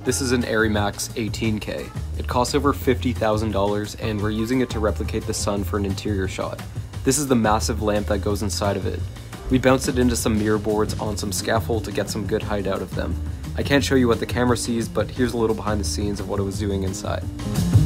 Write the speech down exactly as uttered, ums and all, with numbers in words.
This is an Arri Max eighteen K. It costs over fifty thousand dollars and we're using it to replicate the sun for an interior shot. This is the massive lamp that goes inside of it. We bounced it into some mirror boards on some scaffold to get some good height out of them. I can't show you what the camera sees, but here's a little behind the scenes of what it was doing inside.